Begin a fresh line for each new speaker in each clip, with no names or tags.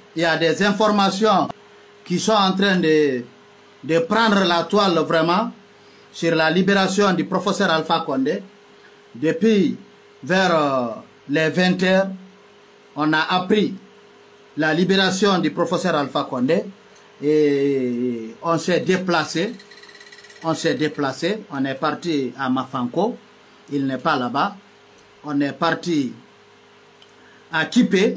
il y a des informations qui sont en train de prendre la toile vraiment sur la libération du professeur Alpha Condé. Depuis vers les 20 heures, on a appris la libération du professeur Alpha Condé et on s'est déplacé. On est parti à Mafanko, il n'est pas là-bas. On est parti à Kipé,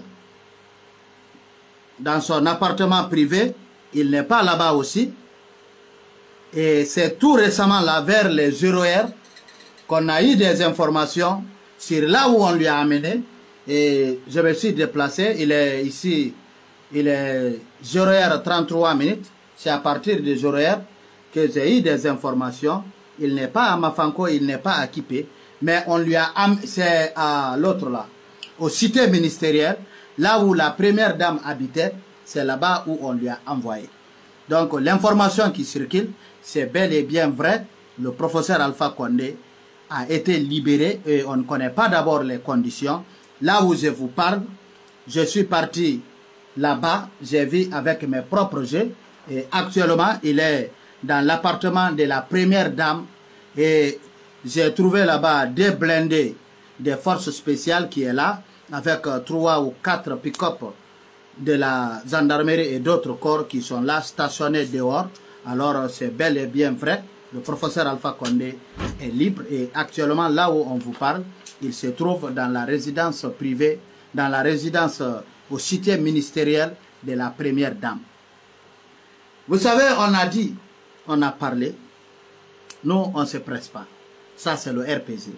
dans son appartement privé, il n'est pas là-bas aussi. Et c'est tout récemment là, vers les 0h, qu'on a eu des informations sur là où on lui a amené. Et je me suis déplacé, il est ici, il est 0h33 minutes. C'est à partir de 0h que j'ai eu des informations. Il n'est pas à Mafanko, il n'est pas à Kipé, mais on lui a amené, c'est à l'autre là, aux cités ministérielles, là où la première dame habitait, c'est là-bas où on lui a envoyé. Donc l'information qui circule, c'est bel et bien vrai, le professeur Alpha Condé a été libéré et on ne connaît pas d'abord les conditions. Là où je vous parle, je suis parti là-bas, j'ai vu avec mes propres yeux et actuellement il est dans l'appartement de la première dame et j'ai trouvé là-bas des blindés des forces spéciales qui est là avec 3 ou 4 pick-up de la gendarmerie et d'autres corps qui sont là stationnés dehors. Alors c'est bel et bien vrai, le professeur Alpha Condé est libre et actuellement là où on vous parle, il se trouve dans la résidence privée, dans la résidence au cité ministériel de la première dame. Vous savez, on a dit, on a parlé, nous on ne se presse pas. Ça c'est le RPG.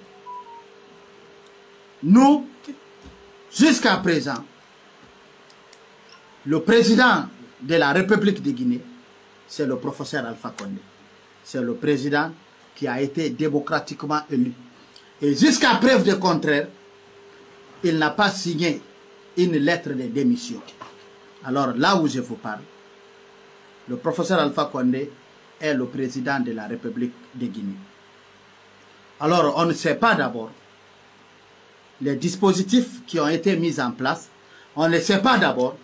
Nous, jusqu'à présent, le président de la République de Guinée, c'est le professeur Alpha Condé. C'est le président qui a été démocratiquement élu. Et jusqu'à preuve de contraire, il n'a pas signé une lettre de démission. Alors là où je vous parle, le professeur Alpha Condé est le président de la République de Guinée. Alors on ne sait pas d'abord les dispositifs qui ont été mis en place. On ne sait pas d'abord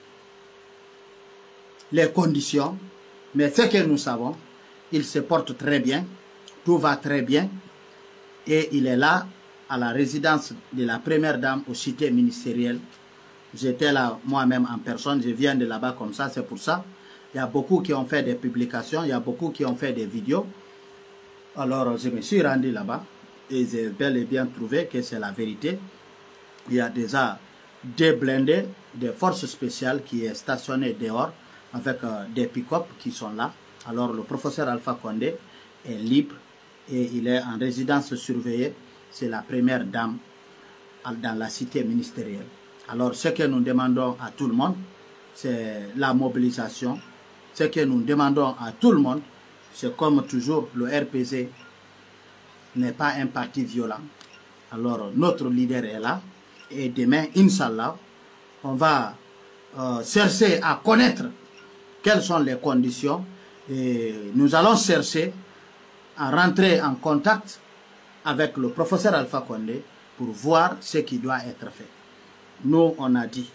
les conditions, mais ce que nous savons, il se porte très bien, tout va très bien, et il est là à la résidence de la première dame au cité ministériel. J'étais là moi-même en personne, je viens de là-bas comme ça, c'est pour ça. Il y a beaucoup qui ont fait des publications, il y a beaucoup qui ont fait des vidéos. Alors je me suis rendu là-bas et j'ai bel et bien trouvé que c'est la vérité. Il y a déjà des blindés, des forces spéciales qui est stationné dehors avec des pick-up qui sont là. Alors le professeur Alpha Condé est libre et il est en résidence surveillée. C'est la première dame dans la cité ministérielle. Alors ce que nous demandons à tout le monde, c'est la mobilisation. Ce que nous demandons à tout le monde, c'est comme toujours, le RPG n'est pas un parti violent. Alors notre leader est là et demain, Inch'Allah, on va chercher à connaître quelles sont les conditions et nous allons chercher à rentrer en contact avec le professeur Alpha Condé pour voir ce qui doit être fait. Nous, on a dit,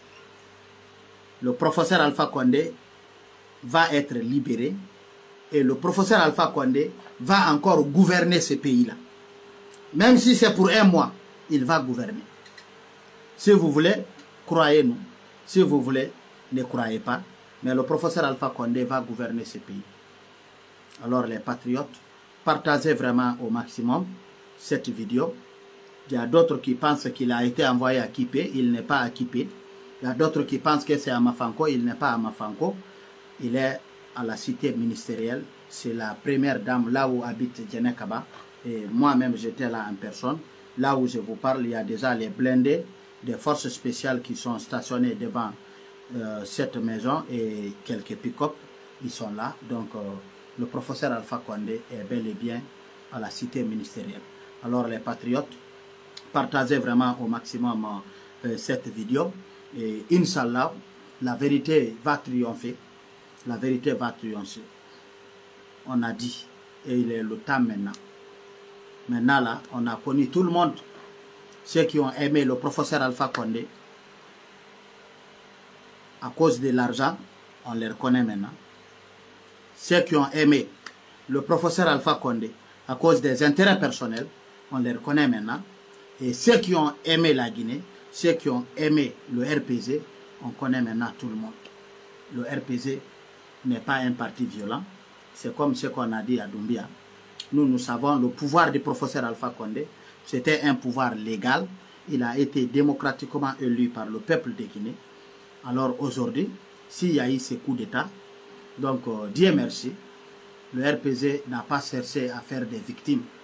le professeur Alpha Condé va être libéré et le professeur Alpha Condé va encore gouverner ce pays-là. Même si c'est pour un mois, il va gouverner. Si vous voulez, croyez-nous. Si vous voulez, ne croyez pas. Mais le professeur Alpha Condé va gouverner ce pays. Alors les patriotes, partagez vraiment au maximum cette vidéo. Il y a d'autres qui pensent qu'il a été envoyé à Kipé, il n'est pas à Kipé. Il y a d'autres qui pensent que c'est à Mafanko, il n'est pas à Mafanko. Il est à la cité ministérielle. C'est la première dame là où habite Djenekaba. Et moi-même j'étais là en personne. Là où je vous parle, il y a déjà les blindés des forces spéciales qui sont stationnés devant cette maison et quelques pick-up, ils sont là. Donc le professeur Alpha Condé est bel et bien à la cité ministérielle. Alors les patriotes, partagez vraiment au maximum cette vidéo et Inch'Allah, la vérité va triompher. La vérité va triompher. On a dit, et il est le temps maintenant. Maintenant là, on a connu tout le monde, ceux qui ont aimé le professeur Alpha Condé. à cause de l'argent, on les reconnaît maintenant. Ceux qui ont aimé le professeur Alpha Condé à cause des intérêts personnels, on les reconnaît maintenant. Et ceux qui ont aimé la Guinée, ceux qui ont aimé le RPZ, on connaît maintenant tout le monde. Le RPZ n'est pas un parti violent. C'est comme ce qu'on a dit à Doumbia. Nous savons le pouvoir du professeur Alpha Condé. C'était un pouvoir légal. Il a été démocratiquement élu par le peuple de Guinée. Alors aujourd'hui, s'il y a eu ces coups d'État, donc Dieu merci, le RPZ n'a pas cherché à faire des victimes.